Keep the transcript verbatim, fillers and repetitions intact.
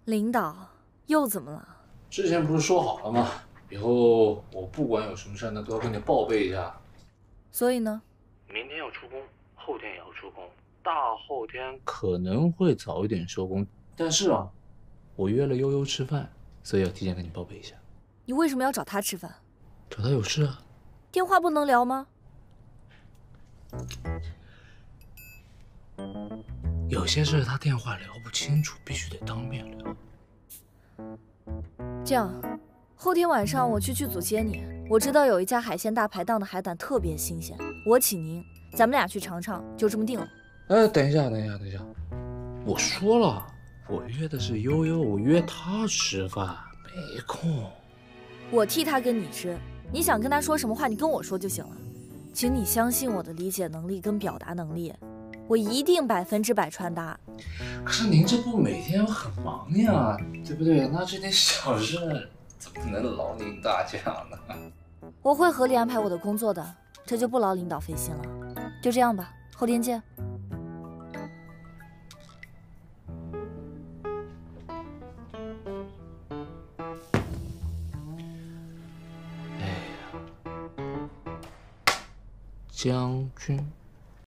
领导又怎么了？ 之前不是说好了吗？以后我不管有什么事呢，都要跟你报备一下。 所以呢？ 明天要出工，后天也要出工，大后天可能会早一点收工。但是啊，我约了悠悠吃饭，所以要提前跟你报备一下。 你为什么要找他吃饭？ 找他有事啊。 电话不能聊吗？ 有些事他电话聊不清楚，必须得当面聊。 这样，后天晚上我去剧组接你。我知道有一家海鲜大排档的海胆特别新鲜，我请您，咱们俩去尝尝，就这么定了。 哎，等一下，等一下，等一下，我说了，我约的是悠悠，我约他吃饭，没空。 我替他跟你吃，你想跟他说什么话，你跟我说就行了。请你相信我的理解能力跟表达能力，我一定百分之百传达。 可是您这不每天很忙呀，对不对？那这点小事怎么能劳您大驾呢？ 我会合理安排我的工作的，这就不劳领导费心了。就这样吧，后天见。 哎呀，将军。